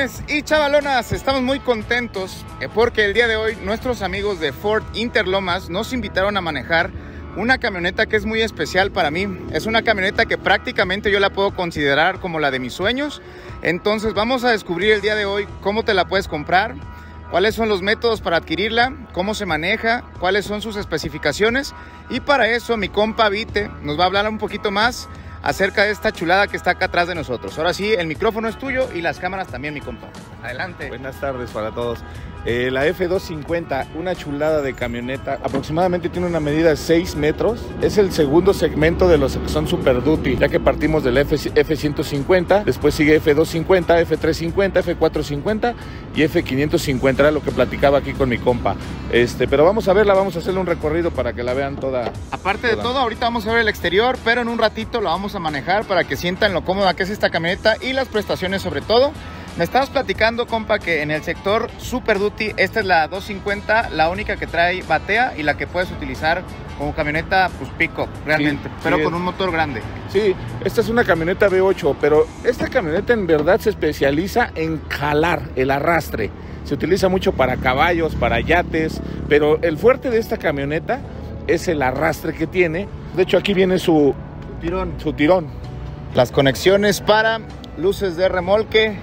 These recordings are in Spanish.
Chavalones y chavalonas, estamos muy contentos porque el día de hoy nuestros amigos de Ford Interlomas nos invitaron a manejar una camioneta que es muy especial para mí. Es una camioneta que prácticamente yo la puedo considerar como la de mis sueños. Entonces vamos a descubrir el día de hoy cómo te la puedes comprar, cuáles son los métodos para adquirirla, cómo se maneja, cuáles son sus especificaciones. Y para eso mi compa Vite nos va a hablar un poquito más acerca de esta chulada que está acá atrás de nosotros. Ahora sí, el micrófono es tuyo y las cámaras también, mi compa. Adelante. Buenas tardes para todos. La F250, una chulada de camioneta, aproximadamente tiene una medida de 6 metros. Es el segundo segmento de los que son Super Duty, ya que partimos del F150, después sigue F250, F350, F450 y F550, era lo que platicaba aquí con mi compa. Pero vamos a verla, vamos a hacerle un recorrido para que la vean toda. Aparte de todo, ahorita vamos a ver el exterior, pero en un ratito la vamos a manejar para que sientan lo cómoda que es esta camioneta y las prestaciones sobre todo. Me estabas platicando, compa, que en el sector Super Duty, esta es la 250, la única que trae batea y la que puedes utilizar como camioneta, pues pick-up, realmente, sí, pero con un motor grande. Sí, esta es una camioneta V8, pero esta camioneta en verdad se especializa en jalar, el arrastre. Se utiliza mucho para caballos, para yates, pero el fuerte de esta camioneta es el arrastre que tiene. De hecho, aquí viene su tirón. Las conexiones para luces de remolque,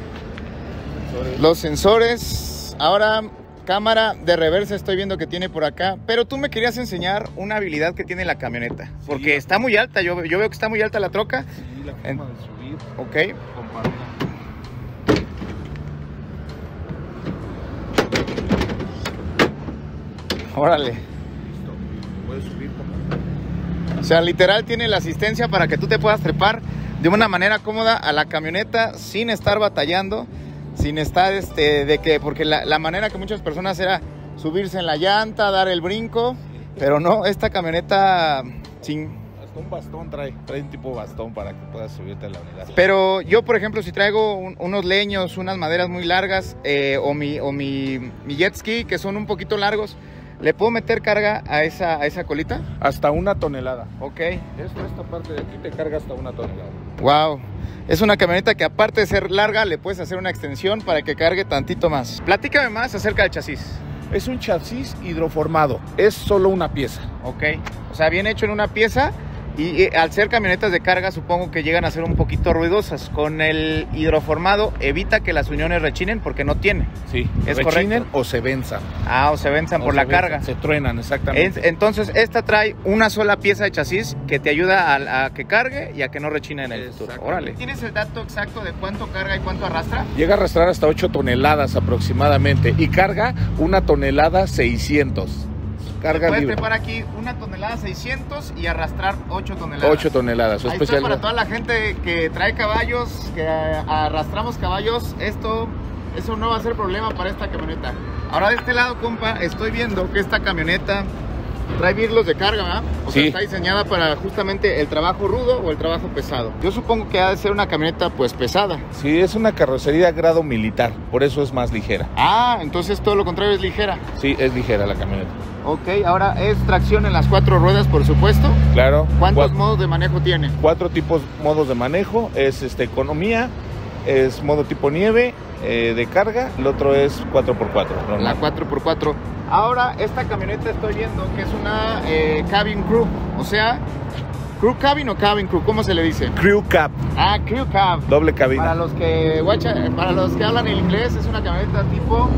los sensores. Ahora cámara de reversa estoy viendo que tiene por acá, pero tú me querías enseñar una habilidad que tiene la camioneta, porque está muy alta, yo veo que está muy alta la troca. Sí, la forma de subir. Ok. Órale. Listo. Puedes subir. O sea, literal tiene la asistencia para que tú te puedas trepar de una manera cómoda a la camioneta sin estar batallando, sin estar porque la manera que muchas personas era subirse en la llanta, dar el brinco, pero no, esta camioneta sin... Hasta un bastón trae un tipo bastón para que puedas subirte a la unidad. Pero yo, por ejemplo, si traigo unos leños, unas maderas muy largas, o mi jet ski, que son un poquito largos, ¿le puedo meter carga a esa colita? Hasta 1 tonelada. Ok. Esta parte de aquí te carga hasta 1 tonelada. Wow. Es una camioneta que aparte de ser larga, le puedes hacer una extensión para que cargue tantito más. Platícame más acerca del chasis. Es un chasis hidroformado. Es solo una pieza. Ok. O sea, bien hecho en una pieza. Y al ser camionetas de carga, supongo que llegan a ser un poquito ruidosas. Con el hidroformado evita que las uniones rechinen porque no tiene. Sí, ¿es rechinen correcto? O se venzan. Ah, o se venzan por la carga. Se truenan, exactamente. Entonces, esta trae una sola pieza de chasis que te ayuda a que cargue y a que no rechine en el futuro. Órale. ¿Tienes el dato exacto de cuánto carga y cuánto arrastra? Llega a arrastrar hasta 8 toneladas aproximadamente y carga 1 tonelada 600. Carga puedes libre. trepar aquí 1 tonelada 600 y arrastrar 8 toneladas. 8 toneladas. Ahí está para toda la gente que trae caballos, que arrastramos caballos. Eso no va a ser problema para esta camioneta. Ahora de este lado, compa, estoy viendo que esta camioneta trae birlos de carga, ¿verdad? O sea, está diseñada para justamente el trabajo rudo o el trabajo pesado. Yo supongo que ha de ser una camioneta pues pesada. Sí, es una carrocería grado militar, por eso es más ligera. Ah, entonces todo lo contrario es ligera. Sí, es ligera la camioneta. Ok, ahora es tracción en las 4 ruedas, por supuesto. Claro. ¿Cuántos modos de manejo tiene? 4 modos de manejo. Es economía, es modo tipo nieve, de carga. El otro es 4x4. Normal. La 4x4. Ahora, esta camioneta estoy viendo que es una cabin crew. O sea, crew cabin o cabin crew, ¿cómo se le dice? Crew cab. Ah, crew cab. Doble cabina. Para los que hablan el inglés, es una camioneta tipo...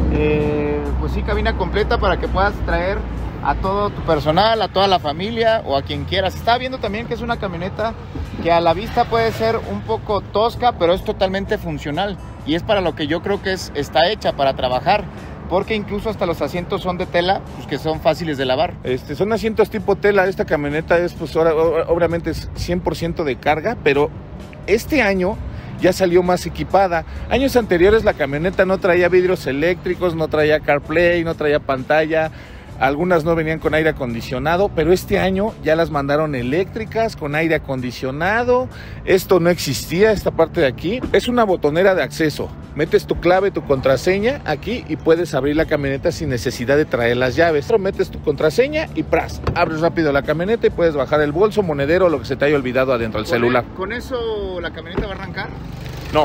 pues sí, cabina completa para que puedas traer a todo tu personal, a toda la familia o a quien quieras. Estaba viendo también que es una camioneta que a la vista puede ser un poco tosca, pero es totalmente funcional y es para lo que yo creo que está hecha, para trabajar, porque incluso hasta los asientos son de tela, pues que son fáciles de lavar. Son asientos tipo tela. Esta camioneta es, pues obviamente es 100% de carga, pero este año ya salió más equipada. Años anteriores la camioneta no traía vidrios eléctricos, no traía CarPlay, no traía pantalla. Algunas no venían con aire acondicionado, pero este año ya las mandaron eléctricas con aire acondicionado. Esto no existía, esta parte de aquí. Es una botonera de acceso. Metes tu clave, tu contraseña aquí y puedes abrir la camioneta sin necesidad de traer las llaves. Pero metes tu contraseña y ¡pras! Abres rápido la camioneta y puedes bajar el bolso, monedero, lo que se te haya olvidado adentro del celular. ¿Con eso la camioneta va a arrancar? No.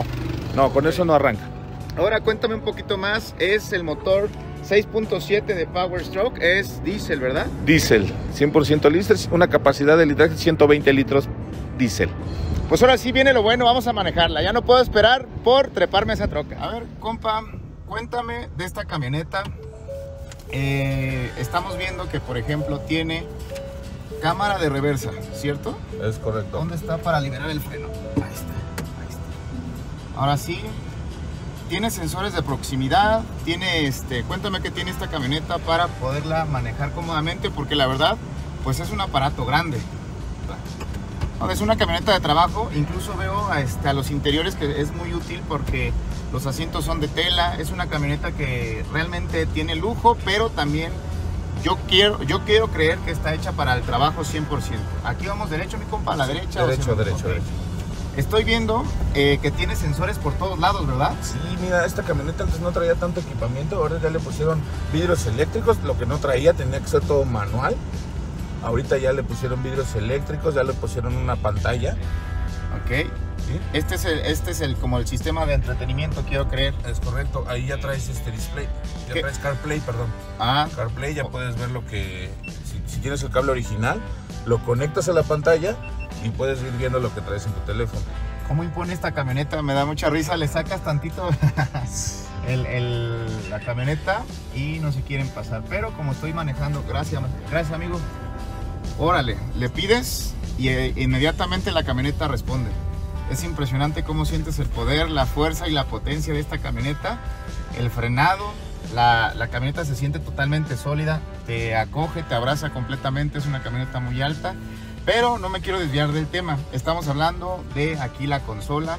No, con eso no arranca. Ahora cuéntame un poquito más, es el motor 6.7 de Power Stroke, es diésel, ¿verdad? Diésel, 100% litros, una capacidad de litraje de 120 litros diésel. Pues ahora sí viene lo bueno, vamos a manejarla. Ya no puedo esperar por treparme a esa troca. A ver, compa, cuéntame de esta camioneta. Estamos viendo que, por ejemplo, tiene cámara de reversa, ¿cierto? Es correcto. ¿Dónde está para liberar el freno? Ahí está, ahí está. Ahora sí, tiene sensores de proximidad, tiene cuéntame qué tiene esta camioneta para poderla manejar cómodamente, porque la verdad, pues es un aparato grande. Es una camioneta de trabajo, incluso veo a los interiores que es muy útil porque los asientos son de tela. Es una camioneta que realmente tiene lujo, pero también yo quiero creer que está hecha para el trabajo 100%. Aquí vamos derecho, mi compa, a la derecha. Derecho. Estoy viendo que tiene sensores por todos lados, ¿verdad? Sí, mira, esta camioneta antes no traía tanto equipamiento, ahora ya le pusieron vidrios eléctricos, lo que no traía tenía que ser todo manual. Ahorita ya le pusieron vidrios eléctricos, ya le pusieron una pantalla. Ok. ¿Sí? Este es como el sistema de entretenimiento, quiero creer. Es correcto, ahí ya traes display, ya traes CarPlay, perdón. CarPlay, ya puedes ver lo que, si tienes el cable original, lo conectas a la pantalla y puedes ir viendo lo que traes en tu teléfono. ¿Cómo impone esta camioneta? Me da mucha risa, le sacas tantito la camioneta y no se quieren pasar. Pero como estoy manejando, gracias amigo. Órale, le pides y inmediatamente la camioneta responde. Es impresionante cómo sientes el poder, la fuerza y la potencia de esta camioneta. El frenado, la camioneta se siente totalmente sólida, te acoge, te abraza completamente. Es una camioneta muy alta, pero no me quiero desviar del tema. Estamos hablando de aquí la consola.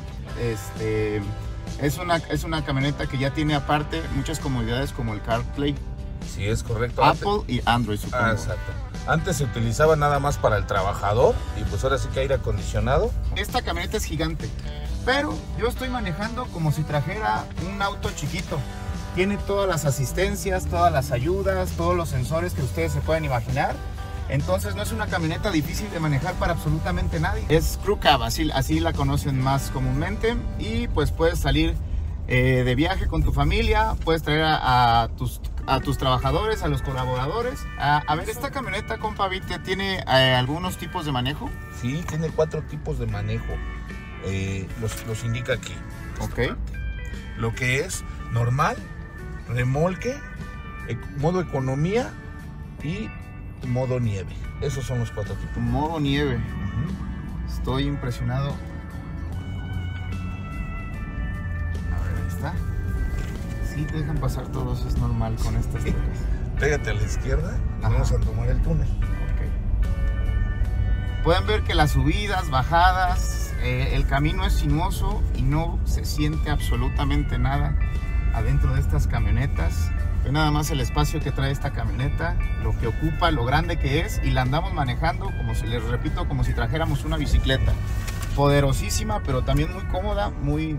Es una camioneta que ya tiene aparte muchas comodidades como el CarPlay. Sí, es correcto. Apple y Android, supongo. Exacto. Antes se utilizaba nada más para el trabajador y pues ahora sí que aire acondicionado. Esta camioneta es gigante, pero yo estoy manejando como si trajera un auto chiquito. Tiene todas las asistencias, todas las ayudas, todos los sensores que ustedes se pueden imaginar. Entonces no es una camioneta difícil de manejar para absolutamente nadie. Es Crew Cab, así la conocen más comúnmente. Y pues puedes salir de viaje con tu familia, puedes traer a tus trabajadores, a los colaboradores. A ver, esta camioneta, compa Vite, ¿tiene algunos tipos de manejo? Sí, tiene 4 tipos de manejo. Los indica aquí. Ok. Lo que es normal, remolque, modo economía y modo nieve. Esos son los 4 tipos. Modo nieve. Estoy impresionado. Sí, te dejan pasar todos, es normal con estas trocas. Pégate a la izquierda y vamos a tomar el túnel. Okay. Pueden ver que las subidas, bajadas, el camino es sinuoso y no se siente absolutamente nada adentro de estas camionetas. Ve nada más el espacio que trae esta camioneta, lo que ocupa, lo grande que es, y la andamos manejando, como si les repito, como si trajéramos una bicicleta. Poderosísima, pero también muy cómoda, muy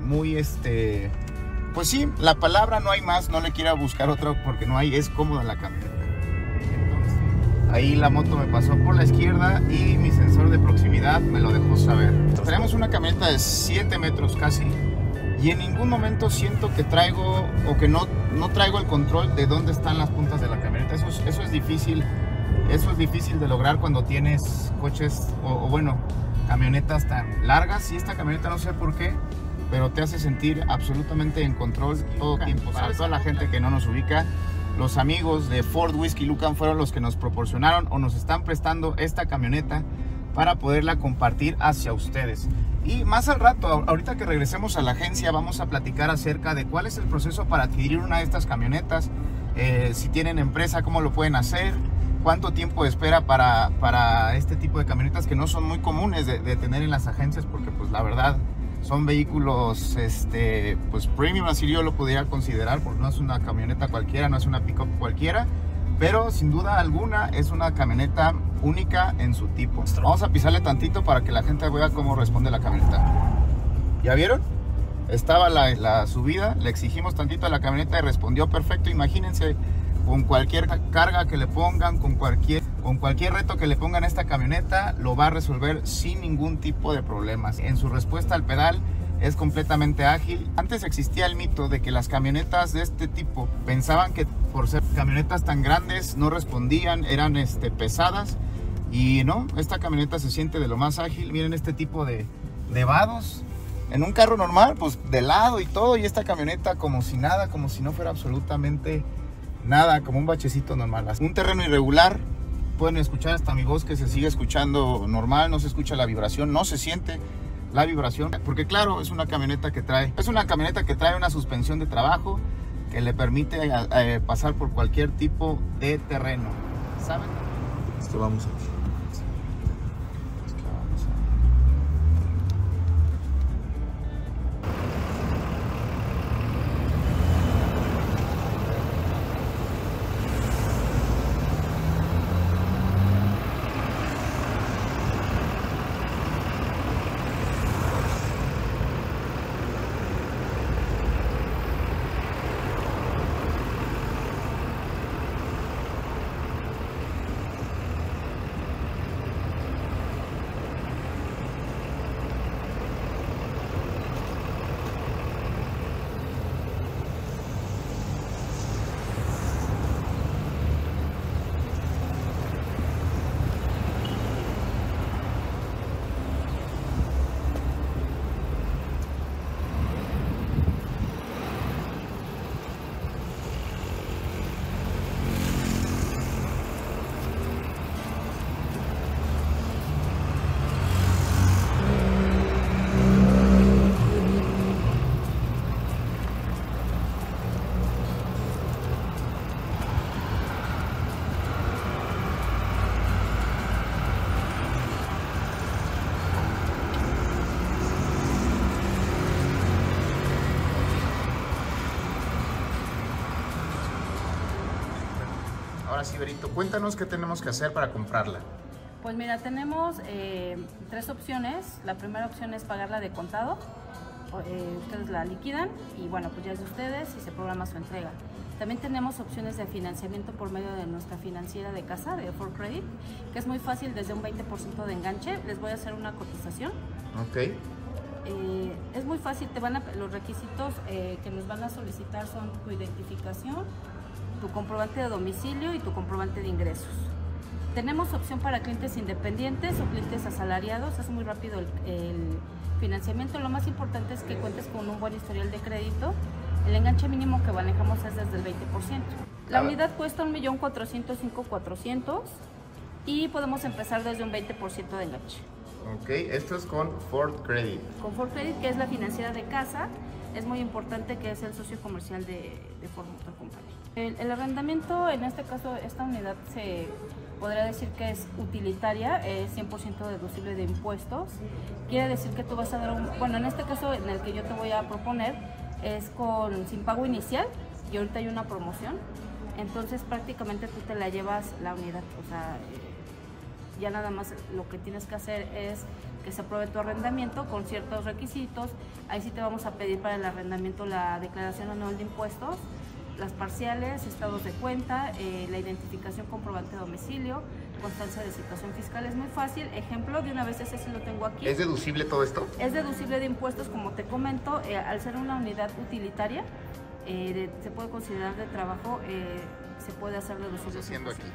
pues sí, la palabra no hay más, no le quiera buscar otra porque no hay, es cómoda la camioneta. Entonces, ahí la moto me pasó por la izquierda y mi sensor de proximidad me lo dejó saber. Tenemos una camioneta de 7 metros casi y en ningún momento siento que traigo o que no traigo el control de dónde están las puntas de la camioneta. Eso es difícil de lograr cuando tienes coches o bueno, camionetas tan largas. Y esta camioneta no sé por qué, pero te hace sentir absolutamente en control todo el tiempo. Para toda la gente que no nos ubica, los amigos de Ford Whisky Lucan fueron los que nos proporcionaron o nos están prestando esta camioneta para poderla compartir hacia ustedes. Y más al rato, ahorita que regresemos a la agencia, vamos a platicar acerca de cuál es el proceso para adquirir una de estas camionetas. Si tienen empresa, cómo lo pueden hacer, cuánto tiempo de espera para este tipo de camionetas que no son muy comunes de tener en las agencias, porque pues la verdad son vehículos pues premium, así yo lo podría considerar, porque no es una camioneta cualquiera, no es una pick-up cualquiera, pero sin duda alguna es una camioneta única en su tipo. Vamos a pisarle tantito para que la gente vea cómo responde la camioneta. ¿Ya vieron? Estaba la subida, le exigimos tantito a la camioneta y respondió perfecto. Imagínense, con cualquier carga que le pongan, con cualquier reto que le pongan a esta camioneta, lo va a resolver sin ningún tipo de problemas. En su respuesta al pedal es completamente ágil. Antes existía el mito de que las camionetas de este tipo pensaban que por ser camionetas tan grandes no respondían, eran pesadas, y no, esta camioneta se siente de lo más ágil. Miren este tipo de vados. En un carro normal, pues de lado y todo, y esta camioneta como si nada, como si no fuera absolutamente nada, como un bachecito normal. Un terreno irregular, pueden escuchar hasta mi voz que se sigue escuchando normal, no se escucha la vibración, no se siente la vibración, porque claro, es una camioneta que trae una suspensión de trabajo que le permite pasar por cualquier tipo de terreno, ¿saben? Vamos aquí. Ahora sí, Berito, cuéntanos qué tenemos que hacer para comprarla. Pues mira, tenemos 3 opciones. La primera opción es pagarla de contado. Ustedes la liquidan y bueno, pues ya es de ustedes y se programa su entrega. También tenemos opciones de financiamiento por medio de nuestra financiera de casa, de Ford Credit, que es muy fácil, desde un 20% de enganche. Les voy a hacer una cotización. Ok. Es muy fácil, los requisitos que nos van a solicitar son tu identificación, tu comprobante de domicilio y tu comprobante de ingresos. Tenemos opción para clientes independientes o clientes asalariados. Es muy rápido el financiamiento. Lo más importante es que cuentes con un buen historial de crédito. El enganche mínimo que manejamos es desde el 20%. La unidad cuesta 1.405.400 y podemos empezar desde un 20% de enganche. Ok, esto es con Ford Credit. Con Ford Credit, que es la financiera de casa. Es muy importante, que es el socio comercial de Ford Motor Company. El arrendamiento, en este caso, esta unidad se podría decir que es utilitaria, es 100% deducible de impuestos. Quiere decir que tú vas a dar bueno, en este caso en el que yo te voy a proponer es sin pago inicial, y ahorita hay una promoción, entonces prácticamente tú te la llevas la unidad, o sea, ya nada más lo que tienes que hacer es que se apruebe tu arrendamiento con ciertos requisitos. Ahí sí te vamos a pedir para el arrendamiento la declaración anual de impuestos, las parciales, estados de cuenta, la identificación, comprobante de domicilio, constancia de situación fiscal. Es muy fácil. Ejemplo, de una vez ese sí lo tengo aquí. ¿Es deducible todo esto? Es deducible de impuestos, como te comento, al ser una unidad utilitaria, se puede considerar de trabajo, se puede hacer deducible. ¿Qué estás haciendo aquí?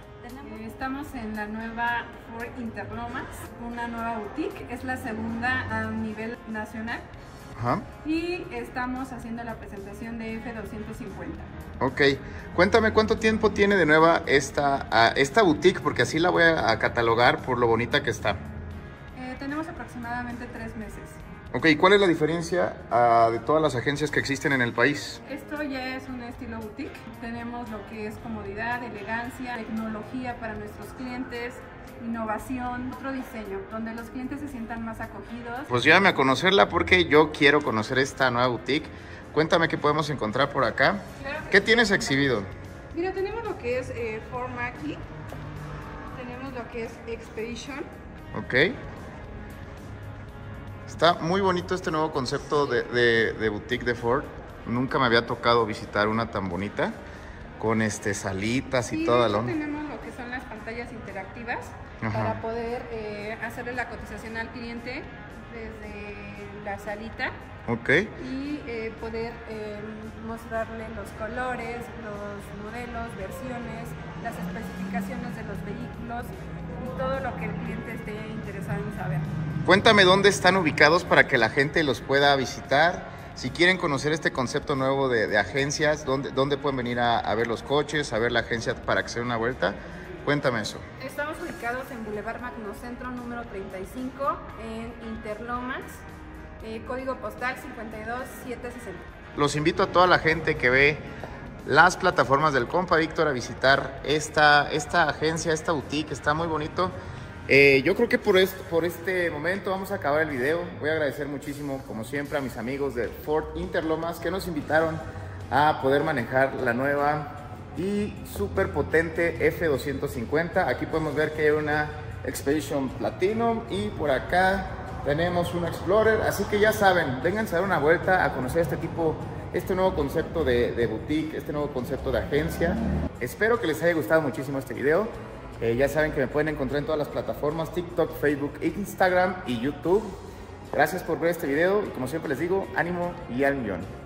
Estamos en la nueva Ford Interlomas, una nueva boutique, es la segunda a nivel nacional. Ajá. Y estamos haciendo la presentación de F250. Ok, cuéntame cuánto tiempo tiene de nueva esta boutique, porque así la voy a catalogar por lo bonita que está. Tenemos aproximadamente 3 meses. Ok, ¿cuál es la diferencia de todas las agencias que existen en el país? Esto ya es un estilo boutique. Tenemos lo que es comodidad, elegancia, tecnología para nuestros clientes, innovación, otro diseño, donde los clientes se sientan más acogidos. Pues llévame a conocerla porque yo quiero conocer esta nueva boutique. Cuéntame qué podemos encontrar por acá. Claro. ¿Qué tienes exhibido? Mira, tenemos lo que es Ford Mach-E, tenemos lo que es Expedition. Ok. Está muy bonito este nuevo concepto de boutique de Ford. Nunca me había tocado visitar una tan bonita, con salitas y toda la onda. Tenemos lo que son las pantallas interactivas. Ajá. Para poder hacerle la cotización al cliente desde la salita. Ok. Y poder mostrarle los colores, los modelos, versiones, las especificaciones de los vehículos y todo lo que el cliente esté interesado en saber. Cuéntame dónde están ubicados para que la gente los pueda visitar. Si quieren conocer este concepto nuevo de agencias, ¿dónde pueden venir a ver los coches, a ver la agencia para que se den una vuelta? Cuéntame eso. Estamos ubicados en Boulevard Magnocentro número 35 en Interlomas, código postal 52760. Los invito a toda la gente que ve las plataformas del compa Víctor a visitar esta agencia, esta boutique, está muy bonito. Yo creo que por este momento vamos a acabar el video. Voy a agradecer muchísimo, como siempre, a mis amigos de Ford Interlomas que nos invitaron a poder manejar la nueva y súper potente F250. Aquí podemos ver que hay una Expedition Platinum y por acá tenemos un Explorer. Así que ya saben, vénganse a dar una vuelta a conocer este nuevo concepto de boutique, este nuevo concepto de agencia. Espero que les haya gustado muchísimo este video. Ya saben que me pueden encontrar en todas las plataformas: TikTok, Facebook, Instagram y YouTube. Gracias por ver este video y como siempre les digo, ánimo y al millón.